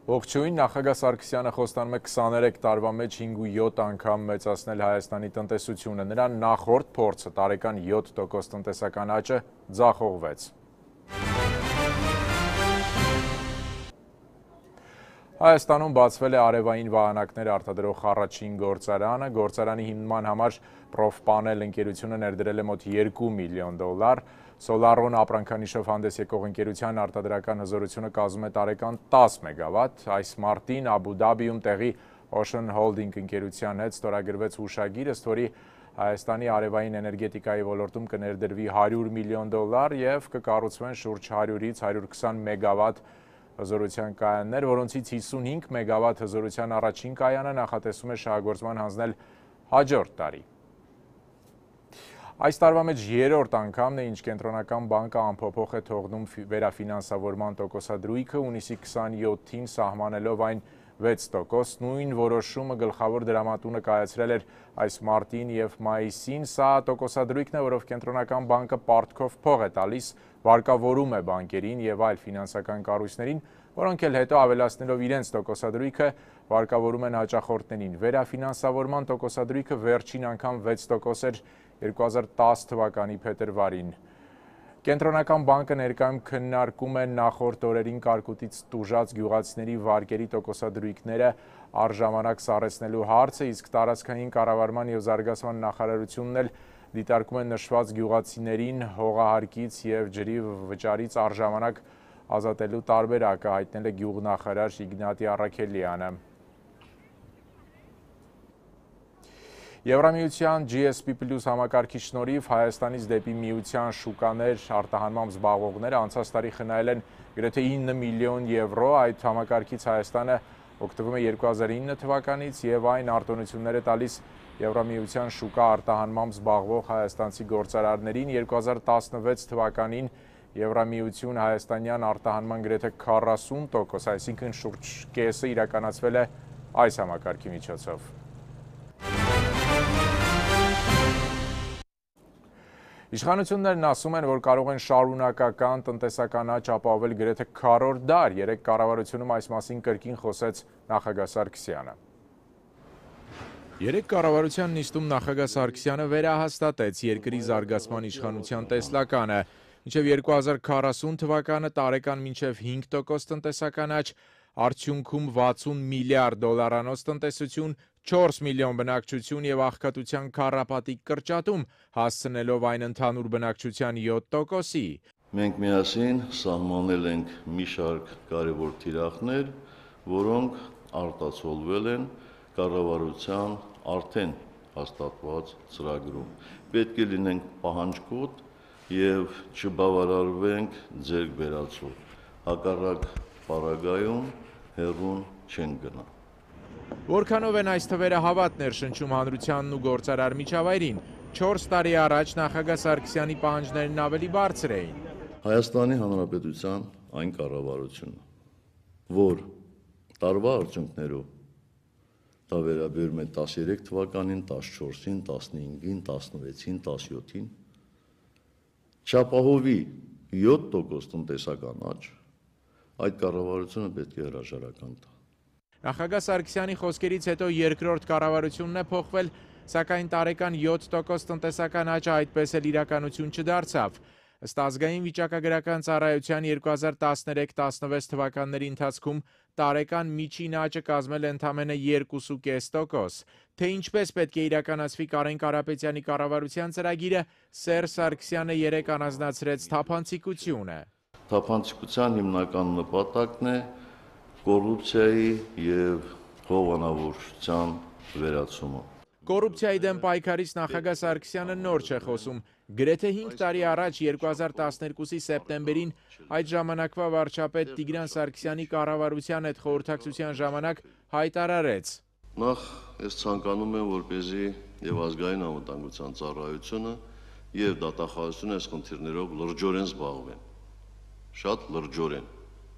Ողջույն, նախագահ Սարգսյանը խոստանում է 23 տարվա մեջ 5.7 անգամ մեծացնել Հայաստանի տնտեսությունը։ Նրա նախորդ փորձը տարեկան 7% տնտեսական աճը ձախողվեց։ Հայաստանում բացվել է արևային վահանակներ արտադրող առաջին գործարանը։ Գործարանի հիմնման համար Պրոֆպանել ընկերությունը ներդրել է մոտ 2 միլիոն դոլար։ Սոլարոն ապրանքանիշով հանդես եկող ընկերության արտադրական հզորությունը կազմում է տարեկան 10 մեգավատ։ Այս մարտին Աբու Դաբիում տեղի Ocean Holding ընկերության հետ ստորագրվեց հուշագիր, ըստ որի Հայաստանի արևային էներգետիկայի ոլորտում կներդրվի 100 միլիոն դոլար և կկառուցվեն շուրջ 100-ից 120 մեգավատ հզորության կայաններ, որոնցից 55 մեգավատ հզորության առաջին կայանը նախատեսում է շահագործման հանձնել հաջորդ տարի։ Այս տարվա մեջ երրորդ անգամն է, ինչ Կենտրոնական բանկը անփոփոխ է թողնում վերաֆինանսավորման տոկոսադրույքը, հունիսի 27-ին սահմանելով այն 6%, նույն որոշումը գլխավոր դրամատունը կայացրել էր այս մարտին և մայիսին։ Սա տոկոսադրույքն է, որով Կենտրոնական բանկը պարտքով փող է տալիս, վարկավորում է բանկերին և այլ ֆինանսական կառույցներին, որոնք էլ հետո ավելացնելով իրենց տոկոսադրույքը վարկավորում են հաճախորդներին։ Վերաֆինանսավորման տոկոսադրույքը վերջին անգամ 6% էր 2010 թվականի փետրվարին։ Կենտրոնական բանկը ներկայում քննարկում է նախորդ օրերին կարկուտից տուժած գյուղացիների վարկերի տոկոսադրույքները առժամանակ սառեցնելու հարցը, իսկ տարածքային կառավարման և զարգացման նախարարությունն էլ դիտարկում է նշված գյուղացիներին հողահարկից և ջրի վճարից առժամանակ ազատելու տարբերակը, հայտնել է գյուղնախարար Իգնատի Առաքելյանը։ Եվրամիության GSP+ համակարգի շնորհիվ Հայաստանից դեպի միության շուկաներ արտահանմամբ զբաղվողները անցած տարի խնայել են գրեթե 9 միլիոն եվրո, այդ համակարգից Հայաստանը օգտվում է 2009 թվականից և այն արտոնություններ է տալիս Եվրամիության շուկա արտահանմամբ զբաղվող հայաստանցի գործարարներին։ 2016 թվականին Եվրամիություն հայաստանյան արտահանման գրեթե 40%, այսինքն շուրջ կեսը իրականացվել է այս համակարգի միջոցով։ Իշխանություններն ասում են, որ կարող են շարունակական տնտեսական աճ ապահովել գրեթե քառորդ դար։ Երեկ կառավարությունում այս մասին կրկին խոսեց նախագահ Սարգսյանը։ Երեկ կառավարության նիստում նախագահ Սարգսյանը վերահաստատեց երկրի զարգացման իշխանության տեսլականը։ Մինչև 2040 թվականը տարեկան մինչև 5% տնտեսական աճ, արդյունքում 60 միլիարդ դոլարանոց տնտեսություն, 4 միլիոն բնակչություն և աղքատության քառապատիկ կրճատում, հասցնելով այն ընդհանուր բնակչության 7%-ի։ Մենք միասին սահմանել ենք մի շարք կարևոր թիրախներ, որոնք արտացոլվել են կառավարության արդեն հաստատված ծրագրում։ Պետք է լինենք պահանջկոտ և չբավարարվենք ձեռք բերածով, հակառակ պարագայում հեռուն չենք գնա։ Որքանով են այս թվերը հավատ ներշնչում հանրությանն ու գործարար միջավայրին, 4 տարի առաջ նախագահ Սարգսյանի պահանջներն ավելի բարձր էին։ Հայաստանի Հանրապետության այն կառավարությունը, որ տարվա արդյունքներով դա վերաբերում է 13 թվականին, 14-ին, 15-ին, 16-ին, 17-ին, չապահովի 7% տնտեսական աճ, այդ կառավարությունը պետք է հրաժարական տա։ Նախագահ Սարգսյանի խոսքերից հետո երկրորդ կառավարությունն է փոխվել, սակայն տարեկան 7% տնտեսական աճը այդպես էլ իրականություն չդարձավ։ Ըստ ազգային վիճակագրական ծառայության 2013-16 թվականների ընթացքում տարեկան միջին աճը կազմել է ընդամենը 2,5%։ Թե ինչպես պետք է իրականացվի Կարեն Կարապետյանի կառավարության ծրագիրը, Սերժ Սարգսյանը երեկ առանձնացրեց թափանցիկությունը։ Թափանցիկության հիմնական նպատակն է կոռուպցիայի և հովանավորչության վերացումը։ Կոռուպցիայի դեմ պայքարից նախագահ Սարգսյանը նոր չէ խոսում։ Գրեթե 5 տարի առաջ 2012-ի սեպտեմբերին այդ ժամանակվա վարչապետ Տիգրան Սարգսյանի կառավարության հետ խորհրդակցության ժամանակ հայտարարեց. Նախ ես ցանկանում եմ, որպեսզի և ազգային անվտանգության ծառայությունը և դատախազությունը այս խնդիրներով լրջորեն զբաղվեն, շատ լրջորեն։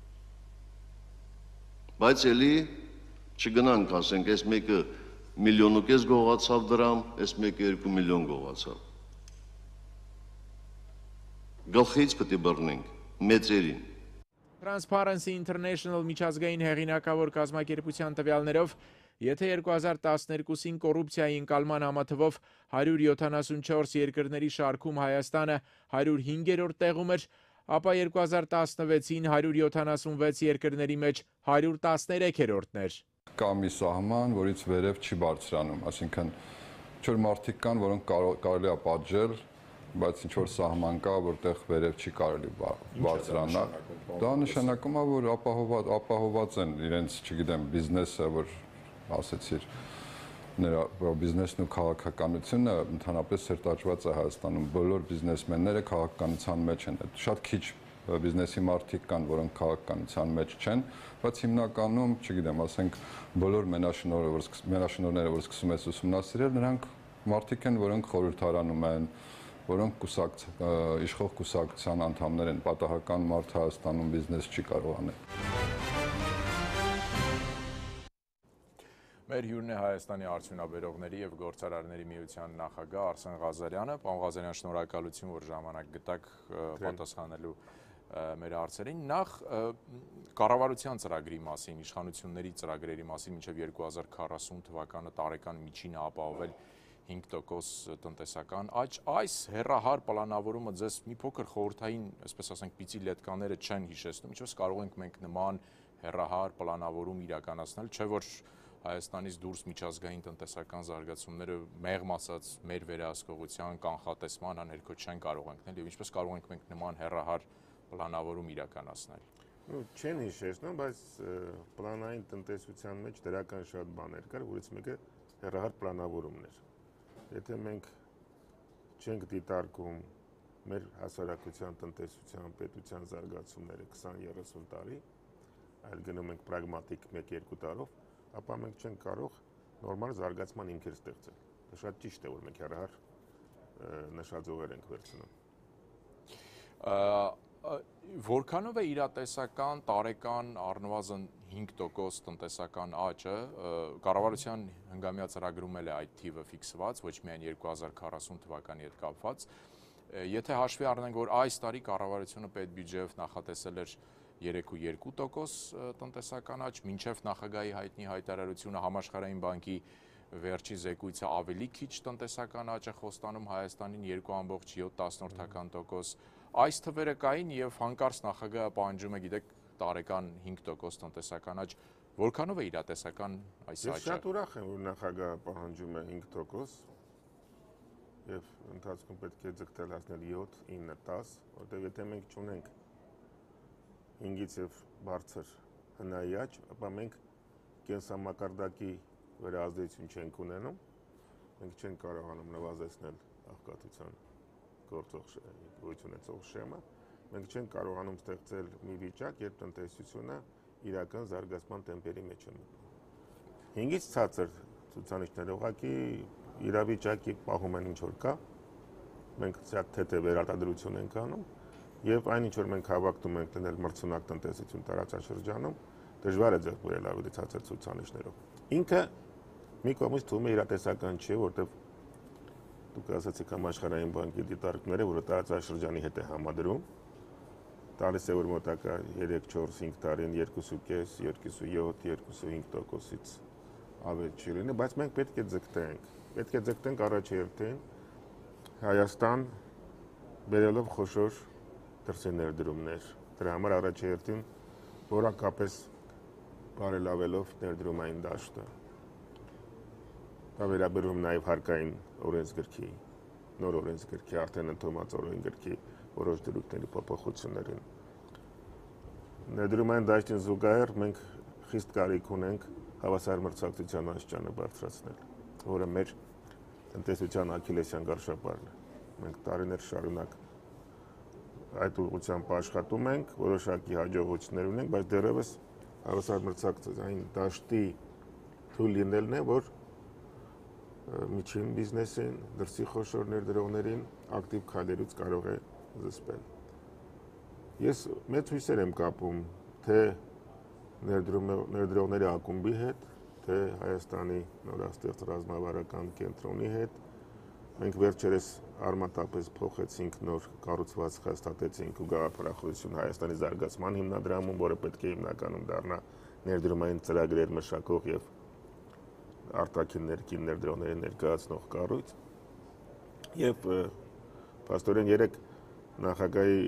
Բայց էլի չգնանք, ասենք, այս մեկը 1,5 միլիոն գողացավ դրամ, այս մեկը 2 միլիոն գողացավ։ Գլխից պետք է բռնենք մեծերին։ Transparency International միջազգային հեղինակավոր կազմակերպության տվյալներով, եթե 2012-ին կոռուպցիայի ընկալման համաթվով 174 երկրների շարքում Հայաստանը 105-րդ տեղում էր, ապա 2016-ին 176 երկրների մեջ 113-րդն էր։ Կա մի սահման, որից վերև չի բարձրանում, այսինքն ինչ-որ մարդիկ կան, որոնք կարելի է պատժել, բայց ինչ-որ սահման կա, որտեղ վերև չի կարելի բարձրանալ։ Դա նշանակում է, որ ապահոված են իրենց, չգիտեմ, բիզնեսը, որ ասեցիր, նրա բիզնեսն ու քաղաքականությունը ընդհանրապես սերտաճված է Հայաստանում, բոլոր բիզնեսմենները քաղաքականության մեջ են, շատ քիչ բիզնեսի մարդիկ կան, որոնք քաղաքականության մեջ չեն, բայց հիմնականում, չգիտեմ, ասենք բոլոր մենաշնորհները, որ սկսում ես ուսումնասիրել, նրանք մարդիկ են, որոնք խորհրդարանում են, որոնք իշխող կուսակցության անդամներ են, պատահական մարդ Հայաստանում բիզնես չի կարող անել։ Մեր հյուրն է Հայաստանի արդյունաբերողների և գործարարների միության նախագահ Արսեն Ղազարյանը։ Պարոն Ղազարյան, շնորհակալություն, որ ժամանակ գտաք պատասխանելու մեր հարցերին։ Նախ կառավարության ծրագրի մասին, իշխանությունների ծրագրերի մասին մինչև 2040 թվականը տարեկան միջինը ապահովել 5% տնտեսական աճ, այս հեռահար պլանավորումը ձեզ մի փոքր խորհրդային, այսպես ասենք, պիծի լետկաները չեն հիշեցնում, ինչպես կարող ենք մենք նման հեռահար պլանավորում իրականացնել, չէ՞ որ Հայաստանից դուրս միջազգային տնտեսական զարգացումները մեղմ ասած մեր վերահսկողության կանխատեսման աներկո չեն կարող ընկնել եւ ինչպես կարող ենք մենք նման հեռահար պլանավորում իրականացնել։ Չեն հիշեցնում, բայց պլանային տնտեսության մեջ դրական շատ բաներ կար, որից մեկը հեռահար պլանավորումն էր։ Եթե մենք չենք դիտարկում մեր հասարակության տնտեսության պետության զարգացումները 20-30 տարի, այլ գնում ենք պրագմատիկ 1-2 տարով, ապա մենք չենք կարող նորմալ զարգացման հիմքեր ստեղծել։ Դա շատ ճիշտ է, որ մենք հեռահար նշաձողեր ենք վերցնում։ Որքանով է իրատեսական տարեկան առնվազն 5% տնտեսական աճը, կառավարության հնգամյա ծրագրում էլ է այդ թիվը ֆիքսված, ոչ միայն 2040 թվականի հետ կապված։ Եթե հաշվի առնենք, որ այս տարի կառավարությունը պետբյուջեով նախատեսել էր 3,2% տնտեսական աճ, մինչև նախագահի հայտնի հայտարարությունը Համաշխարհային բանկի վերջի զեկույցը ավելի քիչ տնտեսական աճ է խոստանում Հայաստանին 2,7%։ Այս թվերը կային եւ հանկարծ նախագահը պահանջում է, գիտեք, տարեկան 5% տնտեսական աճ, որքանով է իրատեսական այս աճը։ Ես շատ ուրախ եմ, որ նախագահը պահանջում է 5% եւ ընթացքում պետք է ձգտել հասնել 7, 9, 10, որտեղ եթե մենք չունենք 5-ից եւ բարձր հնայի աճ, ապա մենք կենսամակարդակի վրա ազդեցություն չենք ունենում, մենք չենք կարողանում նվազեցնել աղքատության գործող ունեցող շեմը, մենք չենք կարողանում ստեղծել մի վիճակ, երբ տնտեսությունը իրական զարգացման տեմպերի մեջ է մտնում։ 5-ից ցածր ցուցանիշները ուղղակի իրավիճակի պահում են ինչ որ կա, մենք շատ թեթև վերարտադրություն ենք անում, եւ այն ինչ որ մենք հավակնում ենք լինել մրցունակ տնտեսություն տարածաշրջանում, դժվար է ձեռք բերել ավելի ցածր ցուցանիշներով։ Ինքը մի կողմից թվում է իրատեսական չէ, որտեղ դուք ասացիք Համաշխարհային բանկի դիտարկները, որը տարածաշրջանի հետ է համադրում, տալիս է որ մոտակա 3-4-5 տարին 2.5, 2.7, 2.5%-ից ավել չի լինի, բայց մենք պետք է ձգտենք առաջերտին Հայաստան բերելով խոշոր դրսի ներդրումներ, դրա համար առաջերտին որակապես բարելավելով ներդրումային դաշտը։ Դա վերաբերում նաև հարկային օրենսգրքի, նոր օրենսգրքի, արդեն ընդունված օրենսգրքի որոշ դրույթների փոփոխություններին։ Ներդրումային դաշտին զուգահեռ մենք խիստ կարիք ունենք հավասար մրցակցության աստիճանը բարձրացնել, որը մեր տնտեսության աքիլեսյան գարշապարն է։ Մենք տարիներ շարունակ այդ ուղղությամբ աշխատում ենք, որոշակի հաջողություններ ունենք, բայց դեռևս հավասար մրցակցային դաշտի թույլ լինելն է, որ միջին բիզնեսին, դրսի խոշոր ներդրողներին ակտիվ քայլերից կարող է զսպել։ Ես մեծ հույսեր եմ կապում թե ներդրողների ակումբի հետ, թե Հայաստանի նորաստեղծ ռազմավարական կենտրոնի հետ, մենք վերջերս արմատապես փոխեցինք նոր կառուցվածք հաստատեցինք ու գաղափարախոսություն Հայաստանի զարգացման հիմնադրամում, որը պետք է հիմնականում դառնա ներդրումային ծրագրեր մշակող եւ արտաքին ներքին ներդրողների ներկայացնող կառույց եւ փաստորեն երեք նախագահի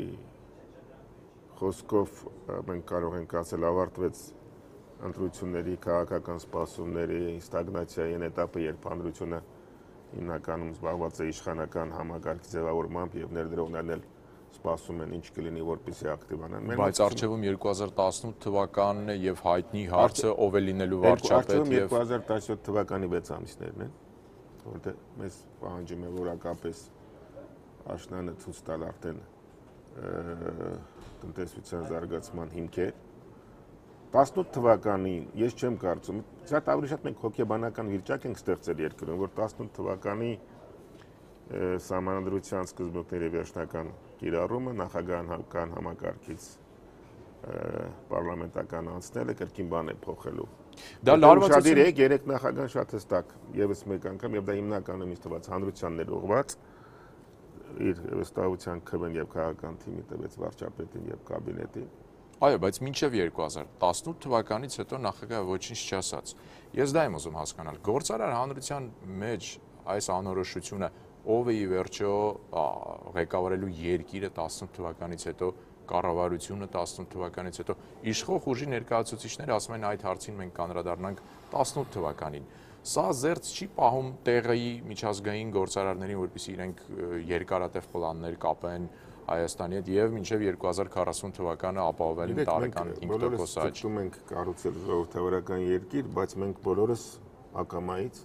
խոսքով մենք կարող ենք ասել ավարտվեց ընտրությունների քաղաքական սպասումների ստագնացիայի этаպը, երբ հանրությունը հիմնականում զբաղված է իշխանական համակարգի ձևավորմամբ եւ ներդրողներն էլ սպասում են ինչ կլինի, որպեսզի ակտիվանան։ Բայց արժևում 2018 թվականն է եւ հայտնի հարցը ով է լինելու վարչապետ եւ 2017 թվականի 6 ամիսներն են, որտեղ մեզ պահանջում է որակապես աշնանը ցույց տալ արդեն տնտեսության զարգացման հիմքեր։ 18 թվականին ես չեմ կարծում, շատ ավելի շատ մենք հոգեբանական վիճակ ենք ստեղծել երկրում, որ 18 թվականի Սահմանադրության սկզբունքների վերջնական կիրառումը նախագահական համակարգից պարլամենտական անցնելը կրկին բան է փոխելու։ Դա լարվածություն է, երեք նախագահան շատ հստակ եւս մեկ անգամ եւ դա հիմնականում ինձ թվաց հանրությանն էր ուղղված իր վստահության քվեն եւ քաղաքական թիմի տվեց վարչապետին եւ կաբինետին։ Այո, բայց մինչև 2018 թվականից հետո նախագահը ոչինչ չասաց։ Ես դա եմ ուզում հասկանալ։ Գործարար հանրության մեջ այս անորոշությունը ով է ի վերջո ղեկավարելու երկիրը 18 թվականից հետո, կառավարությունը 18 թվականից հետո, իշխող ուժի ներկայացուցիչները ասում են այդ հարցին մենք կանդրադառնանք 18 թվականին։ Սա զերծ չի պահում տեղի միջազգային գործարարներին, որպեսզի իրենք երկարատև պլաններ կապեն Հայաստանի հետ եւ մինչեւ 2040 թվականը ապահովել տարեկան 5% աճ։ Ստում ենք կառուցել ժողովրդավարական երկիր, բայց մենք բոլորս ակամայից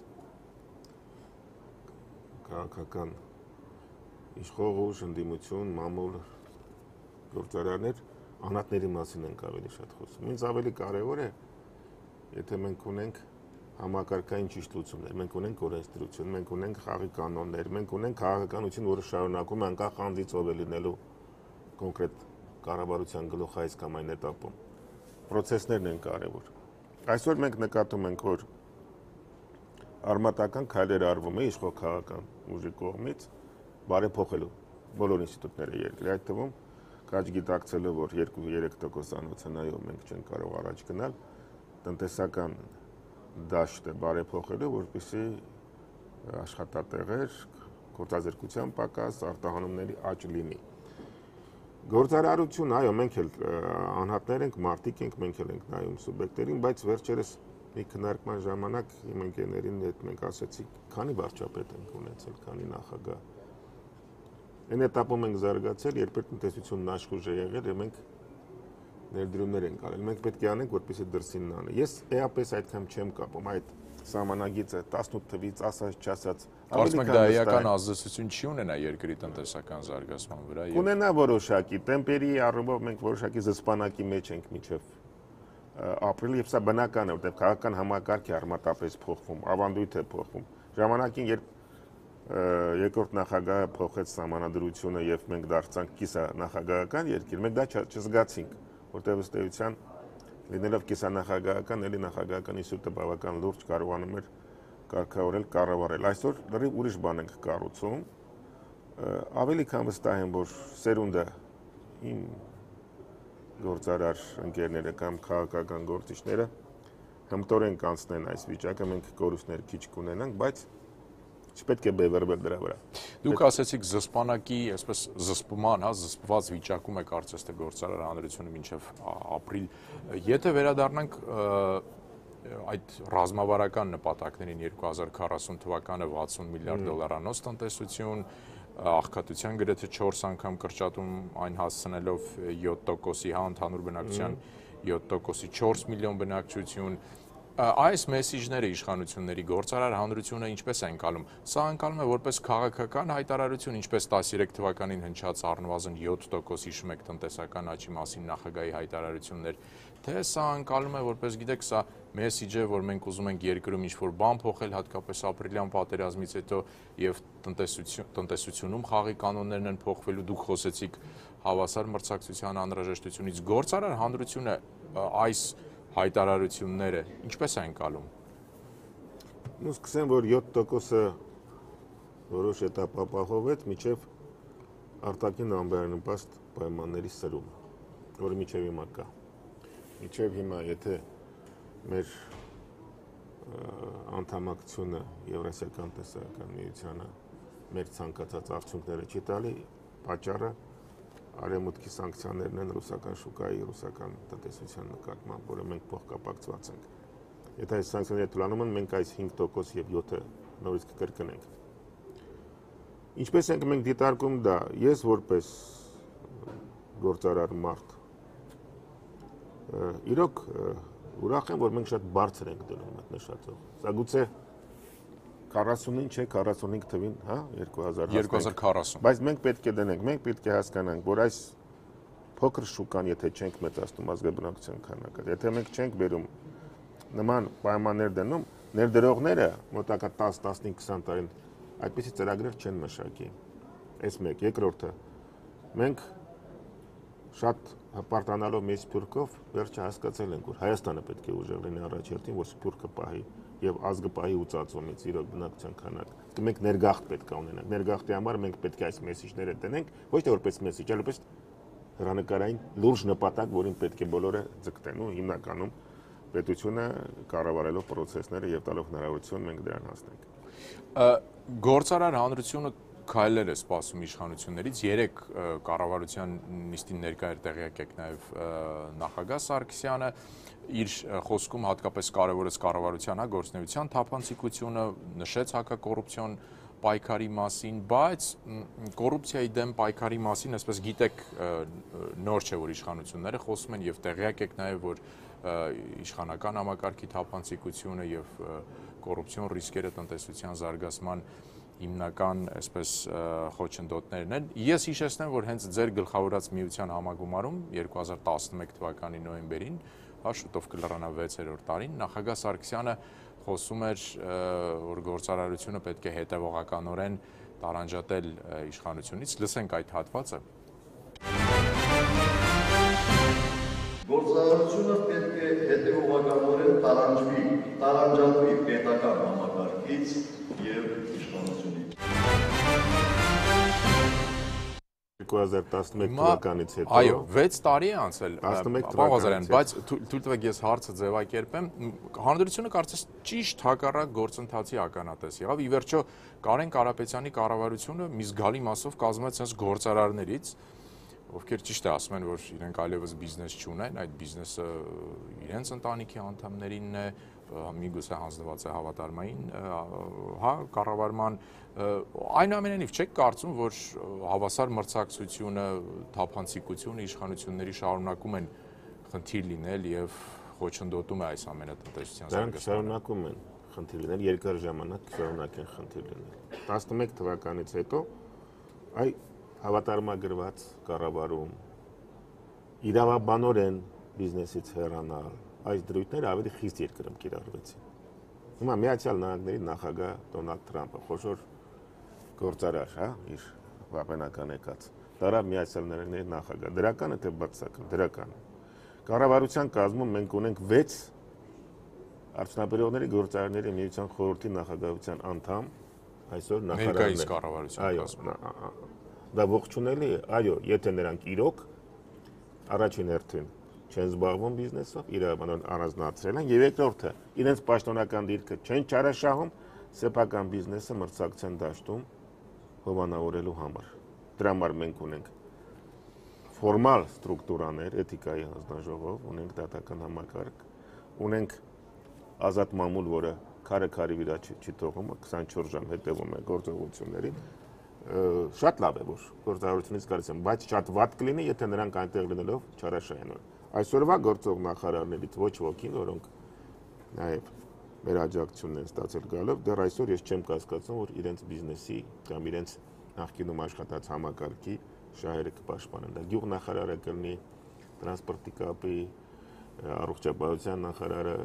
քաղաքական իշխող ուժ, ընդդիմություն, մամուլ գործարարներ անհատների մասին ենք ավելի շատ խոսում։ Ինձ ավելի կարևոր է, եթե մենք ունենք համակարգային ճիշտ լուծումներ, մենք ունենք օրենսդրություն, մենք ունենք խաղի կանոններ, մենք ունենք քաղաքականություն, որը շարունակում է անկախ անձից ով է լինելու կոնկրետ կառավարության գլուխայից կամ այն этаպում։ Պրոցեսներն են կարևոր։ Այսօր մենք նկատում ենք, որ արմատական քայլեր արվում է իշխող քաղաքական ուժի կողմից բարեփոխելու բոլոր ինստիտուտները երկրի, այդ թվում քաջ գիտակցելով, որ 2-3% անոցը մենք չենք կարող առաջ գնալ, տնտեսական դաշտը բարեփոխելու, որպեսզի աշխատատեղեր, գործազրկության պակաս, արտահանումների աճ լինի։ Գործարարություն, այո, մենք էլ անհատներ ենք, մարդիկ ենք, մենք էլ ենք նայում սուբյեկտերին, բայց վերջերս մի քննարկման ժամանակ իմ ընկերներին հետ մենք ասեցինք, քանի վարչապետ ենք ունեցել, քանի նախագահ։ Այն этаպում ենք զարգացել, երբ տնտեսությունն աշխուժ է եղել, եւ մենք ներդրումներ ենք արել։ Մենք պետք է անենք, որպեսզի դրսինն անի։ Ես էապես այդքան չեմ կապում այդ սահմանագիծը 18 թվից ասած չասած։ Կարծում եք դա էական ազդեցություն չի ունենա երկրի տնտեսական զարգացման վրա։ Ունենա որոշակի տեմպերի առումով մենք որոշակի զսպանակի մեջ ենք միջև ապրել եւ սա բնական է, որտեղ քաղաքական համակարգը արմատապես փոխվում, ավանդույթ է փոխվում։ Ժամանակին երբ երկրորդ նախագահը փոխեց սահմանադրությունը եւ մենք դարձանք կիսանախագահական երկիր, մենք դա չզգացինք, որտեղ ըստ էության լինելով կիսանախագահական, էլի նախագահական ինստիտուտը բավական լուրջ կարողանում էր կարգավորել, կառավարել։ Այսօր լրիվ ուրիշ բան ենք կառուցում։ Ավելի քան վստահ եմ, որ սերունդը իմ գործարար ընկերները կամ քաղաքական գործիչները հմտորեն կանցնեն այս վիճակը, մենք կորուստներ քիչ կունենանք, բայց չպետք է բևեռվել դրա վրա։ Դուք ասեցիք զսպանակի, այսպես զսպման, զսպված վիճակում է կարծես թե գործարար հանրությունը մինչև ապրիլ։ Եթե վերադառնանք այդ ռազմավարական նպատակներին 2040 թվականը 60 միլիարդ դոլարանոց տնտեսություն, աղքատության գրեթե 4 անգամ կրճատում այն հասցնելով 7%-ի, ընդհանուր բնակչության 7%-ի 4 միլիոն բնակչություն։ Այս մեսիջները իշխանությունների գործարար հանրությունը ինչպես է ընկալում։ Սա ընկալում է որպես քաղաքական հայտարարություն, ինչպես 13 թվականին հնչած առնվազն 7% հիշում եք տնտեսական աճի մասին նախագահի հայտարարություններ, թե սա ընկալում է որպես, գիտեք, սա մեսիջ է, որ մենք ուզում ենք երկրում ինչ-որ բան փոխել, հատկապես ապրիլյան պատերազմից հետո եւ տնտեսությունում խաղի կանոններն են փոխվելու, դուք խոսեցիք հավասար մրցակցության անհրաժեշտությունից։ Գործարար հանրությունը այս հայտարարությունները ինչպես է ընկալում։ Ու սկսեմ, որ 7%-ը որոշ էտապ ապահովեց միջև արտաքին անբարենպաստ պայմանների սրումը, որը միջև հիմա կա։ Միջև հիմա, եթե մեր անդամակցությունը Եվրասիական տնտեսական միությանը մեր ցանկացած արդյունքները չի տալի, պատճառը արևմուտքի սանկցիաներն են ռուսական շուկայի, ռուսական տնտեսության նկատմամբ, որը մենք փոխկապակցված ենք։ Եթե այս սանկցիաները թույլանում են, մենք այս 5% եւ 7-ը նորից կկրկնենք։ Ինչպես ենք մենք դիտարկում դա, ես որպես գործարար մարդ, իրոք ուրախ եմ, որ մենք շատ բարձր ենք դնում այդ նշածով։ Սա գուցե 49 չէ, 45 թվին, հա, 2040։ Բայց մենք պետք է դնենք, մենք պետք է հասկանանք, որ այս փոքր շուկան, եթե չենք մեծացնում ազգաբնակության քանակը, եթե մենք չենք բերում նման պայմաններ դնում, ներդրողները մոտակա 10-15-20 տարին այդպիսի ծրագրեր չեն մշակի։ Այս մեկ, երկրորդը, մենք շատ հպարտանալով մեծ սփյուռքով վերջը հասկացել ենք, որ Հայաստանը պետք է ուժեղ լինի առաջերտին, որ սփյուռքը պահի եւ ազգը պահի ու ծածումից իրոք բնակչության քանակ։ Մենք ներգաղթ պետք է ունենանք։ Ներգաղթի համար մենք պետք է այս մեսիջները դնենք, ոչ թե որպես մեսիջ, այլ որպես հեռանկարային լուրջ նպատակ, որին պետք է բոլորը ձգտեն ու հիմնականում պետությունը կառավարելով process-ները եւ տալով հնարավորություն մենք դրան հասնենք։ Գործարար հանրությունը քայլեր է սպասում իշխանություններից, 3 կառավարության նիստին ներկա էր տեղյակ եք նաև նախագահ Սարգսյանը, իր խոսքում հատկապես կարևորեց կառավարության գործունեության թափանցիկությունը, նշեց հակակոռուպցիոն պայքարի մասին, բայց կոռուպցիայի դեմ պայքարի մասին, այսպես գիտեք, նոր չէ, որ իշխանությունները խոսում են եւ տեղյակ եք նաև, որ իշխանական համակարգի թափանցիկությունը եւ կոռուպցիոն ռիսկերը տնտեսության զարգացման հիմնական այսպես խոչընդոտներն են։ Ես հիշեցնեմ, որ հենց ձեր գլխավորած միության համագումարում 2011 թվականի նոյեմբերին, շուտով կլրանա 6-րդ տարին, նախագահ Սարգսյանը խոսում էր, որ գործարարությունը պետք է հետևողականորեն տարանջատել իշխանությունից։ Լսենք այդ հատվածը։ Գործարարությունը պետք է հետևողականորեն տարանջատվի պետական համակարգից եւ իշխանությունից։ 2011 թվականից հետո։ Այո, 6 տարի է անցել, 11 Ղազարյան, բայց թույլ տվեք ես հարցը ձևակերպեմ։ Հանրությունը կարծես ճիշտ հակառակ գործընթացի ականատես եղավ։ Ի վերջո Կարեն Կարապետյանի կառավարությունը մի զգալի մասով կազմված այս գործարարներից, ովքեր ճիշտ է ասում են, որ իրենք այլևս բիզնես չունեն, այդ բիզնեսը իրենց ընտանիքի անդամներինն է, միգուցե հանձնված է հավատարմային, հա, կառավարման, այնուամենայնիվ չեք կարծում, որ հավասար մրցակցությունը, թափանցիկությունը իշխանությունների շարունակում են խնդիր լինել եւ խոչընդոտում է այս ամենը տնտեսության զարգացումը։ Դրանք շարունակում են խնդիր լինել, երկար ժամանակ շարունակեն խնդիր լինել։ 11 թվականից հետո այ հավատարմագրված կառավարում, իրավաբանորեն բիզնեսից հեռանալ, այս դրույթները ավելի խիստ երկրում կիրառվեցին։ Հիմա Միացյալ Նահանգների նախագահ Դոնալդ Թրամփը խոշոր գործարար, հա, իր վապենական եկած, դարավ Միացյալ Նահանգների նախագահ, դրականը թե բացական, դրականը։ Կառավարության կազմում մենք ունենք 6 արդյունաբերողների գործարարների միության խորհրդի նախագահության անդամ, այսօր նախարարներ։ Ներկայիս կառավարության կազմում։ Դա ողջունելի է, այո, եթե նրանք իրոք առաջին հերթին չեն զբաղվում բիզնեսով, իրավաբանորեն առանձնացրել են, եւ երկրորդը իրենց պաշտոնական դիրքը չեն չարաշահում սեփական բիզնեսը մրցակցության դաշտում հովանավորելու համար։ Դրա համար մենք ունենք ֆորմալ ստրուկտուրաներ, էթիկայի հանձնաժողով, ունենք դատական համակարգ, ունենք ազատ մամուլ, որը քարը վրա չի թողում, 24 ժամ հետևում է գործողություններին։ Շատ լավ է, որ գործարարությունից կարծես եմ, բայց շատ վատ կլինի, եթե նրանք այնտեղ լինելով չարաշահեն։ Այսօրվա գործող նախարարներից ոչ ոքին, որոնք նաև մեր աջակցությունն են ստացել գալով, դեռ այսօր ես չեմ կասկածում, որ իրենց բիզնեսի կամ իրենց նախկինում աշխատած համակարգի շահերը կպաշտպանեն։ Դա գյուղնախարարը կլինի, տրանսպորտի կապի, առողջապահության նախարարը,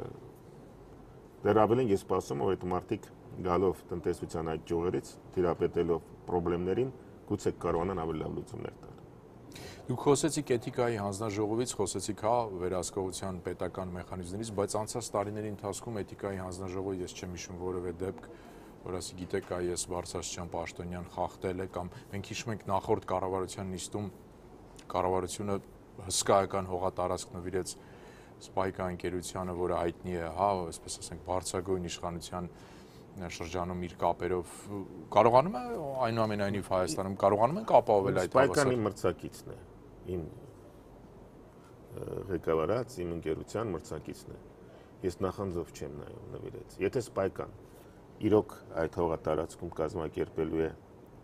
դեռ ավելին ես սպասում, որ այդ մարդիկ գալով տնտեսության այդ ճյուղերից, թիրապետելով խնդիրներին, գուցե կարողանան ավելի լավ լուծումներ տալ։ Դուք խոսեցիք էթիկայի հանձնաժողովից, խոսեցիք հա վերահսկողության պետական մեխանիզմներից, բայց անցած տարիների ընթացքում էթիկայի հանձնաժողովը ես չեմ հիշում որևէ դեպք, որ ասի գիտեք, ես Վարդասարյան Պաշտոնյան խախտել է կամ մենք հիշում ենք նախորդ կառավարության նիստում կառավարությունը հսկայական հողատարածք նվիրեց Spike ընկերությանը, որը հայտնի է, հա, այսպես ասենք, բարձրագույն իշխանության շրջանում իր կապերով կարողանում է այնուամենայնիվ Հայաստանում կարողանում են ապահովել այդ Spike-ը իմ մրցակիցն է, իմ ղեկավարած իմ ընկերության մրցակիցն է։ Ես նախանձով չեմ նայում նվիրեց։ Եթե Spike-ն իրոք այդ հողատարածքում կազմակերպելու է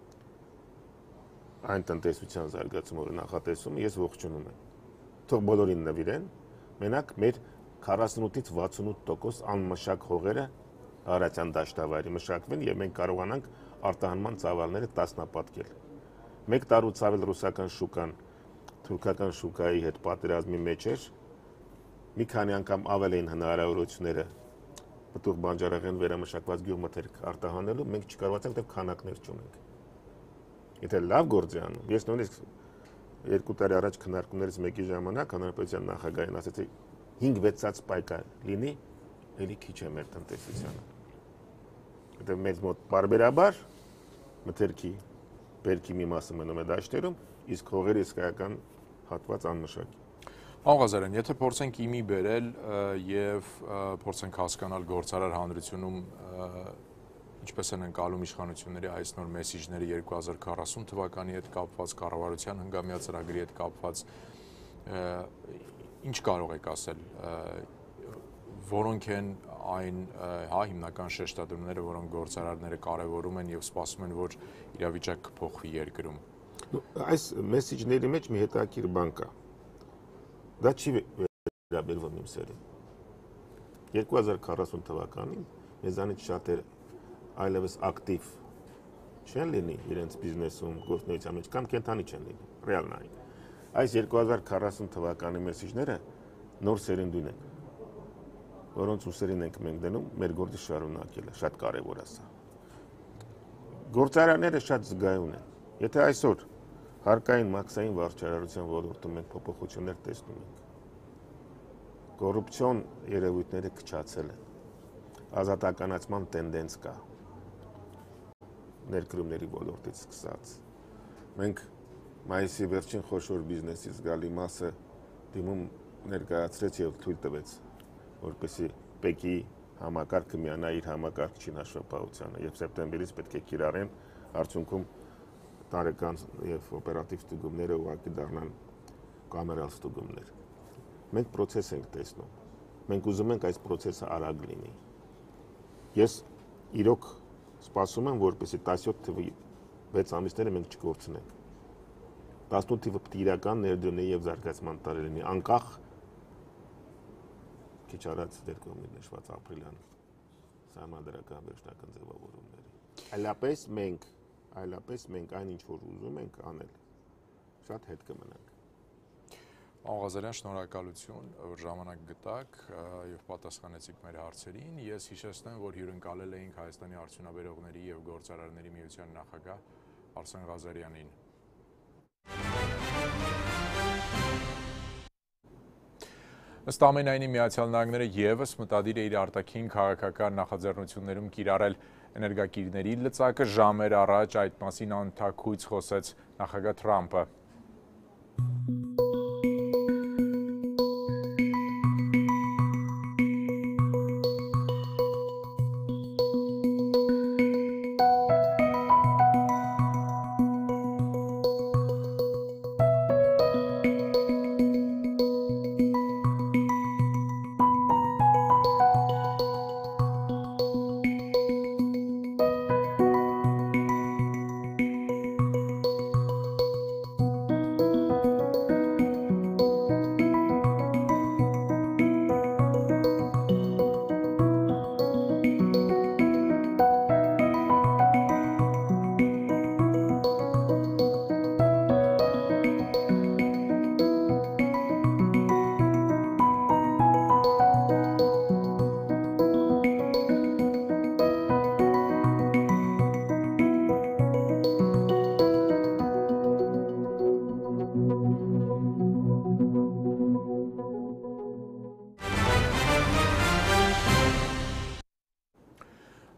այն տնտեսության զարգացումը, որը նախատեսում է, ես ողջունում եմ։ Թող բոլորին նվիրեն, մենակ մեր 48-ից 68% անմշակ հողերը Հարարատյան դաշտավայրի մշակվեն եւ մենք կարողանանք արտահանման ծավալները տասնապատկել։ Մեկ տարուց ավել ռուսական շուկան թուրքական շուկայի հետ պատերազմի մեջ էր, մի քանի անգամ ավել էին հնարավորությունները պտուղ բանջարեղեն վերամշակված գյուղմթերք արտահանելու, մենք չկարողացանք, որտեղ քանակներ չունենք։ Եթե լավ գործ է անում, ես նույնիսկ 2 տարի առաջ քննարկումներից մեկի ժամանակ հանրապետության նախագահին ասացի 5-6 Spike լինի, էլի քիչ է մեր տնտեսությանը։ Որտեղ մեծ մոտ բարբերաբար մթերքի բերքի մի մասը մնում է դաշտերում, իսկ հողերի իսկական հատված անմշակ։ Աղազարյան, եթե փորձենք իմի բերել եւ փորձենք հասկանալ գործարար հանրությունում ինչպես են ընկալում իշխանությունների այս նոր մեսիջները 2040 թվականի հետ կապված, կառավարության հնգամյա ծրագրի հետ կապված, ինչ կարող եք ասել, որոնք են այն հիմնական շեշտադրումները, որոնք գործարարները կարևորում են եւ սպասում են, որ իրավիճակը կփոխվի երկրում։ Այս մեսիջների մեջ մի հետաքրքիր բան կա։ Դա չի վերաբերվում իմ սերին։ 2040 թվականին մեզանից շատերը այլևս ակտիվ չեն լինի իրենց բիզնեսում, գործունեության մեջ կամ կենթանի չեն լինի, ռեալն այն։ Այս 2040 թվականի մեսիջները նոր սերնդուն են, որոնց ուսերին ենք մենք դնում մեր գործի շարունակելը, շատ կարևոր է սա։ Գործարանները շատ զգայուն են։ Եթե այսօր հարկային մաքսային վարչարարության ոլորտում մենք փոփոխություններ տեսնում ենք, կոռուպցիոն երևույթները քչացել են, ազատականացման տենդենս կա ներկրումների ոլորտից սկսած։ Մենք մայիսի վերջին խոշոր բիզնեսի զգալի մասը դիմում ներկայացրեց եւ թույլ տվեց, որպեսզի ՊԵԿ-ի համակարգը միանա իր համակարգչին հաշվապահությանը եւ սեպտեմբերից պետք է կիրառեն արդյունքում տարեկան եւ օպերատիվ ստուգումները ուղղակի դառնան կամերալ ստուգումներ։ Մենք process ենք տեսնում։ Մենք ուզում ենք այս process-ը արագ լինի։ Ես իրոք սպասում եմ, որպեսզի 17 թվականի 6 ամիսները մենք չկորցնենք։ 18 թիվը պետք է իրական ներդրումների եւ զարգացման տարի լինի, անկախ քիչ առաջ դեր կողմից նշված ապրիլյան սահմանադրական վերջնական ձևավորումների։ Այլապես մենք այն ինչ որ ուզում ենք անել, շատ հետ կմնանք։ Աղազարյան, շնորհակալություն, որ ժամանակ գտաք եւ պատասխանեցիք մեր հարցերին։ Ես հիշեցնեմ, որ հյուրընկալել էինք Հայաստանի արդյունաբերողների եւ գործարարների միության նախագահ Արսեն Ղազարյանին։ Ըստ ամենայնի Միացյալ Նահանգները եւս մտադիր է իր արտաքին քաղաքական նախաձեռնություններում կիրառել էներգակիրների լծակը, ժամեր առաջ այդ մասին անթաքույց խոսեց նախագահ Թրամփը։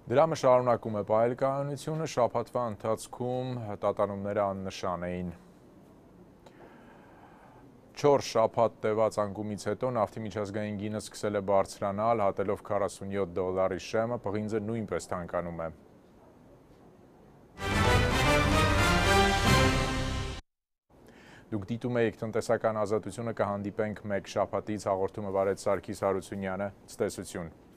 Դրամը շարունակում է պահել կայունությունը, շաբաթվա ընթացքում տատանումները աննշան էին։ 4 շաբաթ տևած անկումից հետո նավթի միջազգային գինը սկսել է բարձրանալ, հատելով $47 շեմը, պղինձը նույնպես թանկանում է։ Դուք դիտում եք տնտեսական ազատությունը, կհանդիպենք մեկ շաբաթից, հաղորդումը վարեց Սարգիս Հարությունյանը, ցտեսություն։